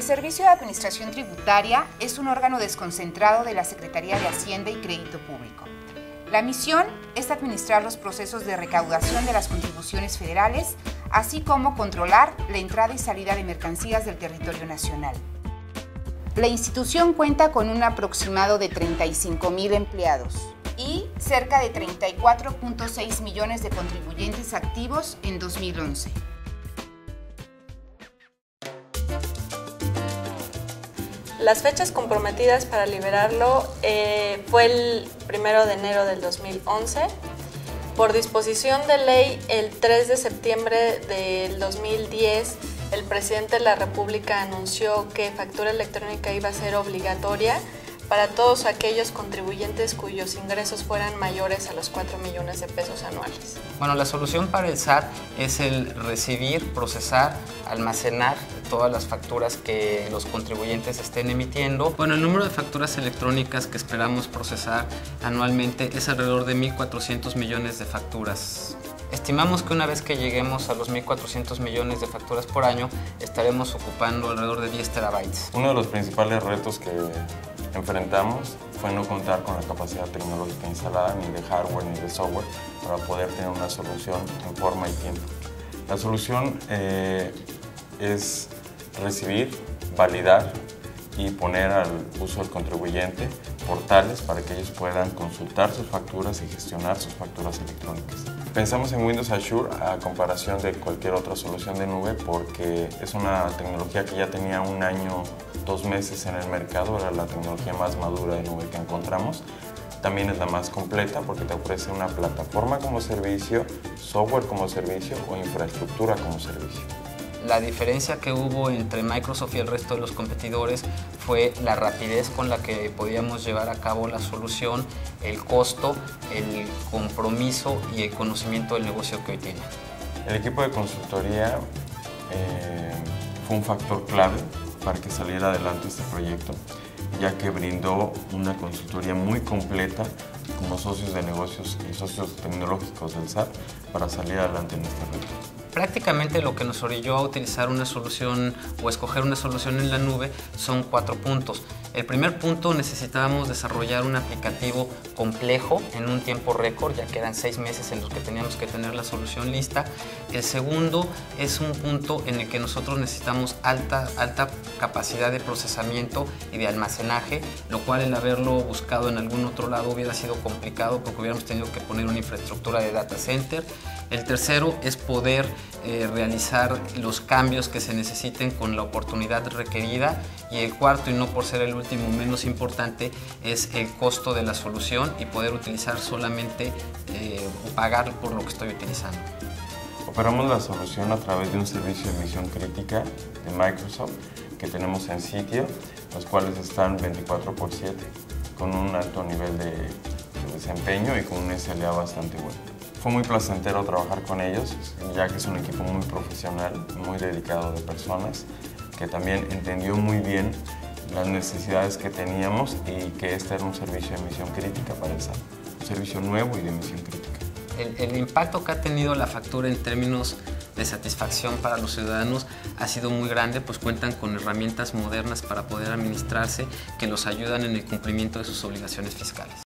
El Servicio de Administración Tributaria es un órgano desconcentrado de la Secretaría de Hacienda y Crédito Público. La misión es administrar los procesos de recaudación de las contribuciones federales, así como controlar la entrada y salida de mercancías del territorio nacional. La institución cuenta con un aproximado de 35,000 empleados y cerca de 34,6 millones de contribuyentes activos en 2011. Las fechas comprometidas para liberarlo fue el 1 de enero del 2011. Por disposición de ley, el 3 de septiembre del 2010, el presidente de la República anunció que factura electrónica iba a ser obligatoria para todos aquellos contribuyentes cuyos ingresos fueran mayores a los 4 millones de pesos anuales. Bueno, la solución para el SAT es el recibir, procesar, almacenar todas las facturas que los contribuyentes estén emitiendo. Bueno, el número de facturas electrónicas que esperamos procesar anualmente es alrededor de 1.400 millones de facturas. Estimamos que una vez que lleguemos a los 1.400 millones de facturas por año, estaremos ocupando alrededor de 10 terabytes. Uno de los principales retos que enfrentamos fue no contar con la capacidad tecnológica instalada, ni de hardware ni de software, para poder tener una solución en forma y tiempo. La solución es recibir, validar y poner al uso del contribuyente portales para que ellos puedan consultar sus facturas y gestionar sus facturas electrónicas. Pensamos en Windows Azure a comparación de cualquier otra solución de nube porque es una tecnología que ya tenía 1 año, 2 meses en el mercado, era la tecnología más madura de nube que encontramos. También es la más completa porque te ofrece una plataforma como servicio, software como servicio o infraestructura como servicio. La diferencia que hubo entre Microsoft y el resto de los competidores fue la rapidez con la que podíamos llevar a cabo la solución, el costo, el compromiso y el conocimiento del negocio que hoy tiene. El equipo de consultoría fue un factor clave para que saliera adelante este proyecto, ya que brindó una consultoría muy completa como socios de negocios y socios tecnológicos del SAT para salir adelante en este reto. Prácticamente lo que nos orilló a utilizar una solución o escoger una solución en la nube son 4 puntos. El primer punto, necesitábamos desarrollar un aplicativo complejo en un tiempo récord, ya que eran 6 meses en los que teníamos que tener la solución lista. El segundo es un punto en el que nosotros necesitamos alta capacidad de procesamiento y de almacenaje, lo cual el haberlo buscado en algún otro lado hubiera sido complicado porque hubiéramos tenido que poner una infraestructura de data center. El tercero es poder realizar los cambios que se necesiten con la oportunidad requerida, y el cuarto, y no por ser el último menos importante, es el costo de la solución y poder utilizar solamente pagar por lo que estoy utilizando. Operamos la solución a través de un servicio de emisión crítica de Microsoft que tenemos en sitio, los cuales están 24/7 con un alto nivel de desempeño y con un SLA bastante bueno. Fue muy placentero trabajar con ellos, ya que es un equipo muy profesional, muy dedicado de personas, que también entendió muy bien las necesidades que teníamos y que este era un servicio de emisión crítica para el SAT, un servicio nuevo y de emisión crítica. El impacto que ha tenido la factura en términos de satisfacción para los ciudadanos ha sido muy grande, pues cuentan con herramientas modernas para poder administrarse que los ayudan en el cumplimiento de sus obligaciones fiscales.